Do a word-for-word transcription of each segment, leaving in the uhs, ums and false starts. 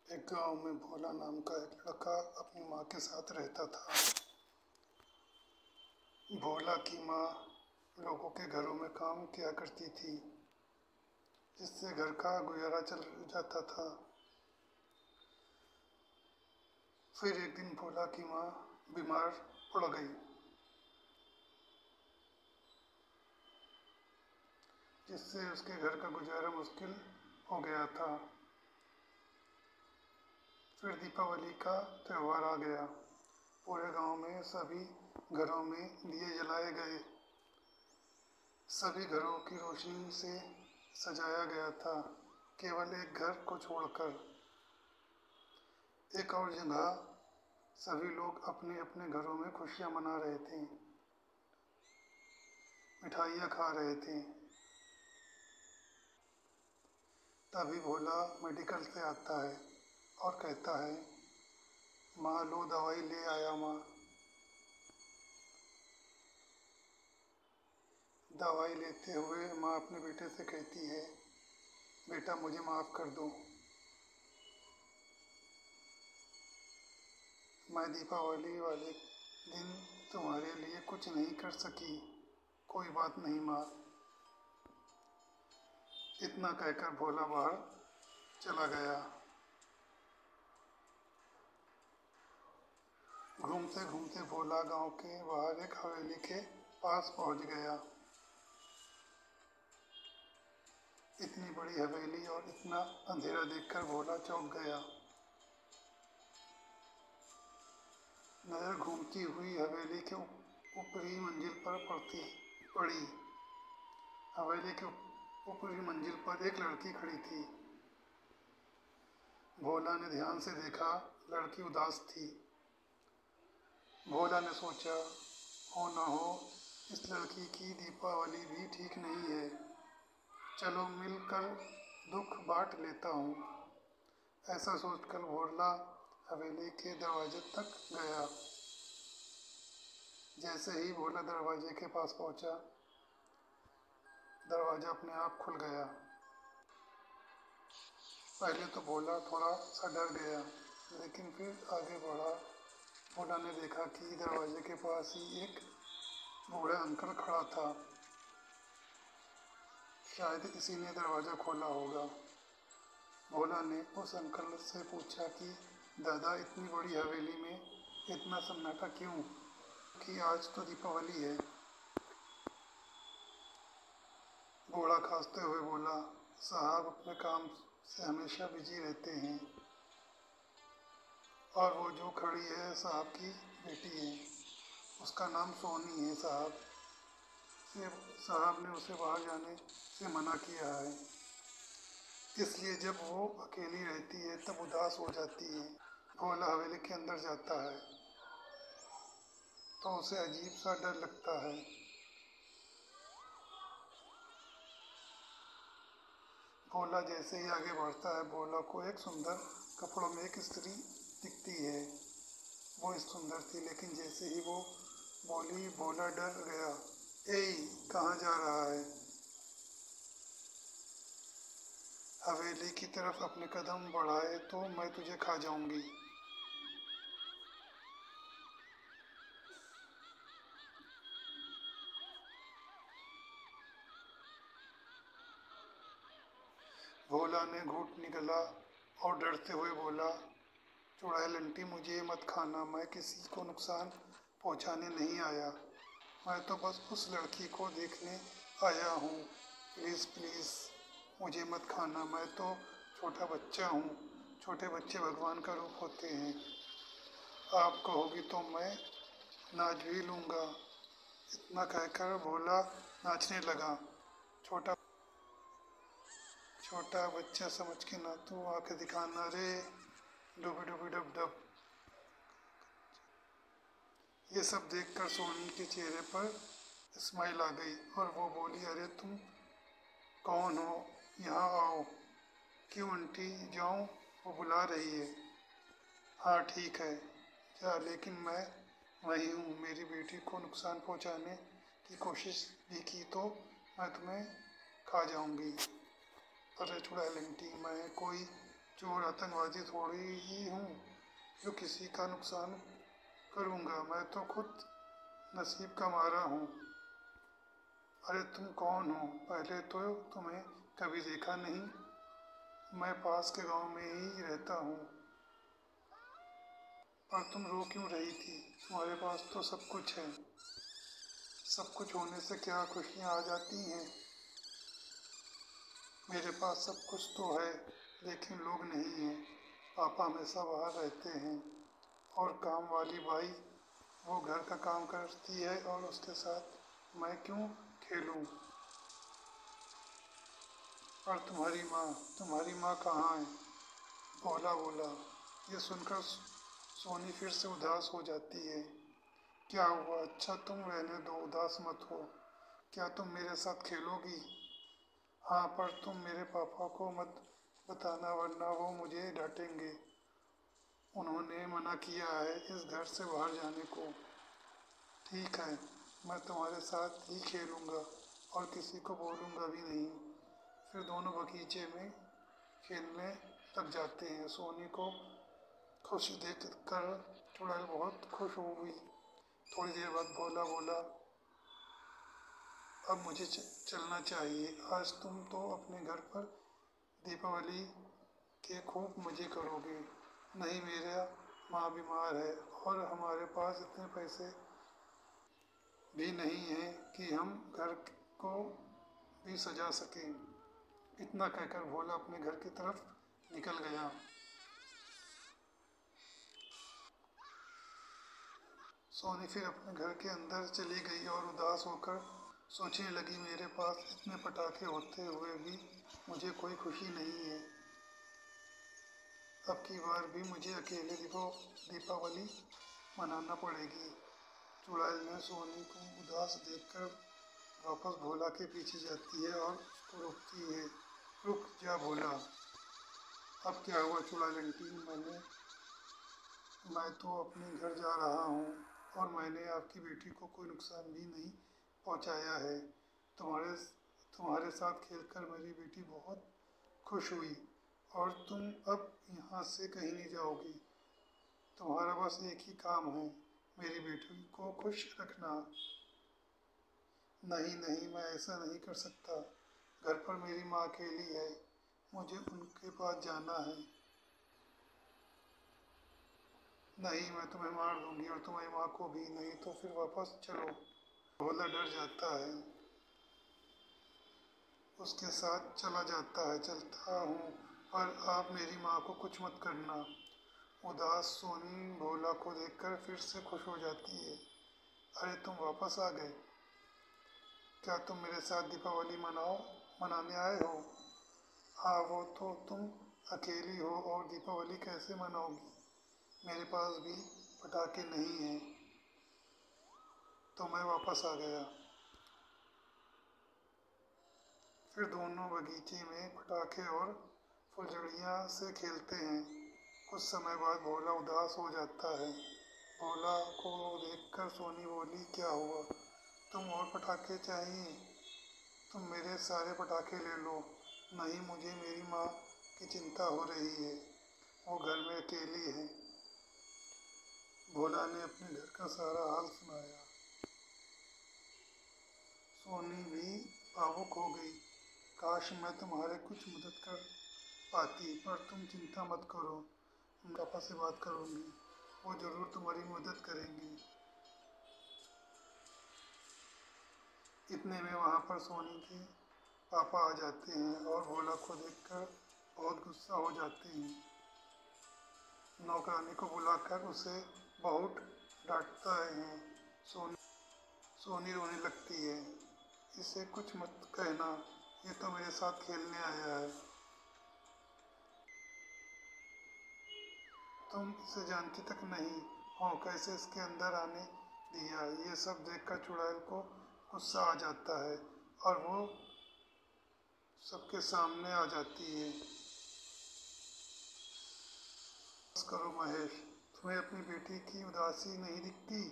एक गांव में भोला नाम का एक लड़का अपनी माँ के साथ रहता था। भोला की माँ लोगों के घरों में काम किया करती थी, जिससे घर का गुजारा चल जाता था। फिर एक दिन भोला की माँ बीमार पड़ गई, जिससे उसके घर का गुजारा मुश्किल हो गया था। फिर दीपावली का त्यौहार आ गया। पूरे गांव में सभी घरों में दिए जलाए गए। सभी घरों की रोशनी से सजाया गया था, केवल एक घर को छोड़कर। एक और जगह सभी लोग अपने अपने घरों में खुशियां मना रहे थे, मिठाइयाँ खा रहे थे। तभी भोला मेडिकल से आता है और कहता है, माँ लो दवाई ले आया माँ। दवाई लेते हुए माँ अपने बेटे से कहती है, बेटा मुझे माफ़ कर दो, मैं दीपावली वाले दिन तुम्हारे लिए कुछ नहीं कर सकी। कोई बात नहीं माँ। इतना कहकर भोला बाहर चला गया। घूमते घूमते भोला गांव के बाहर एक हवेली के पास पहुंच गया। इतनी बड़ी हवेली और इतना अंधेरा देखकर भोला चौंक गया। नजर घूमती हुई हवेली के ऊपरी मंजिल पर पड़ती पड़ी। हवेली के ऊपरी मंजिल पर एक लड़की खड़ी थी। भोला ने ध्यान से देखा, लड़की उदास थी। भोला ने सोचा, हो ना हो इस लड़की की दीपावली भी ठीक नहीं है। चलो मिलकर दुख बांट लेता हूँ। ऐसा सोचकर भोला हवेली के दरवाजे तक गया। जैसे ही भोला दरवाजे के पास पहुंचा, दरवाजा अपने आप खुल गया। पहले तो भोला थोड़ा सा डर गया, लेकिन फिर आगे बढ़ा। भोला ने देखा कि दरवाजे के पास ही एक बूढ़ा अंकल खड़ा था। शायद किसी ने दरवाज़ा खोला होगा। भोला ने उस अंकल से पूछा कि दादा इतनी बड़ी हवेली में इतना सन्नाटा क्यों, कि आज तो दीपावली है। बूढ़ा खांसते हुए बोला, साहब अपने काम से हमेशा बिजी रहते हैं, और वो जो खड़ी है साहब की बेटी है, उसका नाम सोनी है साहब। साहब ने उसे बाहर जाने से मना किया है, इसलिए जब वो अकेली रहती है तब उदास हो जाती है। भोला हवेली के अंदर जाता है तो उसे अजीब सा डर लगता है। भोला जैसे ही आगे बढ़ता है, भोला को एक सुंदर कपड़ों में एक स्त्री दिखती है। वो सुंदर थी, लेकिन जैसे ही वो बोली, भोला डर गया। ए कहाँ जा रहा है? हवेली की तरफ अपने कदम बढ़ाए तो मैं तुझे खा जाऊंगी। भोला ने घूंट निगला और डरते हुए बोला, चुड़ैल आंटी मुझे मत खाना, मैं किसी को नुकसान पहुंचाने नहीं आया। मैं तो बस उस लड़की को देखने आया हूँ। प्लीज़ प्लीज़ मुझे मत खाना, मैं तो छोटा बच्चा हूँ। छोटे बच्चे भगवान का रूप होते हैं। आप कहोगी तो मैं नाच भी लूँगा। इतना कहकर भोला नाचने लगा। छोटा छोटा बच्चा समझ के ना तू आके दिखाना रे, डुबी डुबी डब डब। ये सब देखकर सोनी के चेहरे पर स्माइल आ गई और वो बोली, अरे तुम कौन हो? यहाँ आओ। क्यों आंटी जाऊँ? वो बुला रही है। हाँ ठीक है जा, लेकिन मैं वही हूँ। मेरी बेटी को नुकसान पहुँचाने की कोशिश भी की तो मैं तुम्हें खा जाऊँगी। अरे चुड़ैल आंटी, मैं कोई चोर आतंकवादी थोड़ी ही हूँ जो किसी का नुकसान करूँगा। मैं तो खुद नसीब का मारा हूँ। अरे तुम कौन हो? पहले तो तुम्हें कभी देखा नहीं। मैं पास के गांव में ही रहता हूँ। पर तुम रो क्यों रही थी? तुम्हारे पास तो सब कुछ है। सब कुछ होने से क्या खुशियाँ आ जाती हैं? मेरे पास सब कुछ तो है, लेकिन लोग नहीं हैं। पापा हमेशा बाहर रहते हैं और काम वाली बाई वो घर का काम करती है और उसके साथ मैं क्यों खेलूं? पर तुम्हारी माँ तुम्हारी माँ कहाँ है? भोला बोला। ये सुनकर सोनी फिर से उदास हो जाती है। क्या हुआ? अच्छा तुम रहने दो, उदास मत हो। क्या तुम मेरे साथ खेलोगी? हाँ, पर तुम मेरे पापा को मत बताना वरना वो मुझे डांटेंगे। उन्होंने मना किया है इस घर से बाहर जाने को। ठीक है, मैं तुम्हारे साथ ही खेलूँगा और किसी को बोलूँगा भी नहीं। फिर दोनों बगीचे में खेलने लग जाते हैं। सोनी को खुश देख कर चुड़ैल बहुत खुश हो गई। थोड़ी देर बाद भोला बोला, अब मुझे चलना चाहिए। आज तुम तो अपने घर पर दीपावली के खूब मज़े करोगे। नहीं, मेरा माँ बीमार है और हमारे पास इतने पैसे भी नहीं है कि हम घर को भी सजा सकें। इतना कहकर भोला अपने घर की तरफ निकल गया। सोनी फिर अपने घर के अंदर चली गई और उदास होकर सोचने लगी, मेरे पास इतने पटाखे होते हुए भी मुझे कोई खुशी नहीं है। अब की बार भी मुझे अकेले दीपो दीपावली मनाना पड़ेगी। चुड़ैल ने सोनी को उदास देखकर वापस भोला के पीछे जाती है और उसको रोकती है। रुक जा भोला। अब क्या हुआ चुड़ैल आंटी? मैंने मैं तो अपने घर जा रहा हूँ और मैंने आपकी बेटी को कोई नुकसान भी नहीं पहुँचाया है। तुम्हारे तुम्हारे साथ खेलकर मेरी बेटी बहुत खुश हुई और तुम अब यहाँ से कहीं नहीं जाओगी। तुम्हारा बस एक ही काम है, मेरी बेटी को खुश रखना। नहीं नहीं, मैं ऐसा नहीं कर सकता। घर पर मेरी माँ अकेली है, मुझे उनके पास जाना है। नहीं, मैं तुम्हें मार दूंगी और तुम्हारी माँ को भी। नहीं तो फिर वापस चलो। भोला डर जाता है, उसके साथ चला जाता है। चलता हूँ, पर आप मेरी माँ को कुछ मत करना। उदास सोनी भोला को देखकर फिर से खुश हो जाती है। अरे तुम वापस आ गए। क्या तुम मेरे साथ दीपावली मनाओ मनाने आए हो? हाँ, वो तो तुम अकेली हो और दीपावली कैसे मनाओगी? मेरे पास भी पटाखे नहीं हैं, तो मैं वापस आ गया। फिर दोनों बगीचे में पटाखे और फुलझड़ियाँ से खेलते हैं। कुछ समय बाद भोला उदास हो जाता है। भोला को देखकर सोनी बोली, क्या हुआ? तुम और पटाखे चाहिए? तुम मेरे सारे पटाखे ले लो। नहीं, मुझे मेरी माँ की चिंता हो रही है, वो घर में अकेली है। भोला ने अपने घर का सारा हाल सुनाया। सोनी भी भावुक हो गई। काश मैं तुम्हारे कुछ मदद कर पाती, पर तुम चिंता मत करो, मैं पापा से बात करूँगी, वो ज़रूर तुम्हारी मदद करेंगे। इतने में वहाँ पर सोनी के पापा आ जाते हैं और भोला को देखकर बहुत गुस्सा हो जाते हैं। नौकरानी को बुलाकर उसे बहुत डांटता है। सोनी सोनी रोने लगती है। इसे कुछ मत कहना, ये तो मेरे साथ खेलने आया है। तुम इसे जानती तक नहीं हो, कैसे इसके अंदर आने दिया? ये सब देखकर चुड़ैल को गुस्सा आ जाता है और वो सबके सामने आ जाती है। बस करो महेश, तुम्हें अपनी बेटी की उदासी नहीं दिखती?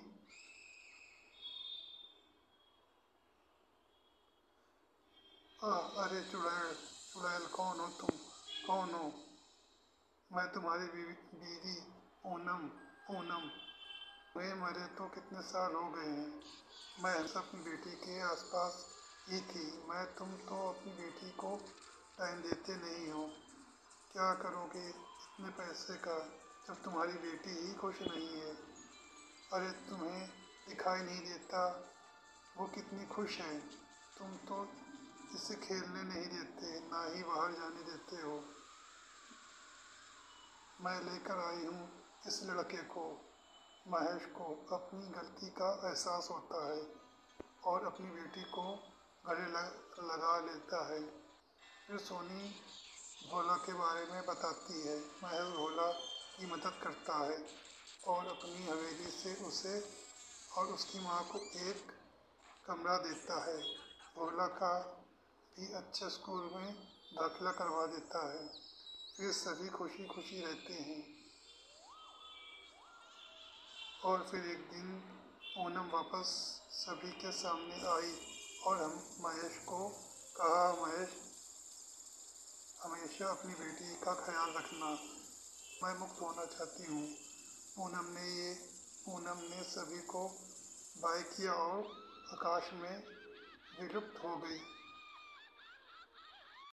आह, अरे चुड़ैल चुड़ैल, कौन हो तुम? कौन हो? मैं तुम्हारी बीवी बीवी पूनम पूनम तुम्हें मरे तो कितने साल हो गए हैं। मैं हमेशा अपनी बेटी के आसपास ही थी। मैं तुम तो अपनी बेटी को टाइम देते नहीं हो। क्या करोगे इतने पैसे का जब तुम्हारी बेटी ही खुश नहीं है। अरे तुम्हें दिखाई नहीं देता वो कितनी खुश है। तुम तो इसे खेलने नहीं देते, ना ही बाहर जाने देते हो। मैं लेकर आई हूँ इस लड़के को। महेश को अपनी गलती का एहसास होता है और अपनी बेटी को गले लग, लगा लेता है। फिर सोनी भोला के बारे में बताती है। महेश भोला की मदद करता है और अपनी हवेली से उसे और उसकी माँ को एक कमरा देता है। भोला का भी अच्छे स्कूल में दाखिला करवा देता है। फिर सभी खुशी खुशी रहते हैं। और फिर एक दिन पूनम वापस सभी के सामने आई और हम महेश को कहा, महेश हमेशा अपनी बेटी का ख्याल रखना, मैं मुक्त होना चाहती हूँ। पूनम ने ये पूनम ने सभी को बाय किया और आकाश में विलुप्त हो गई।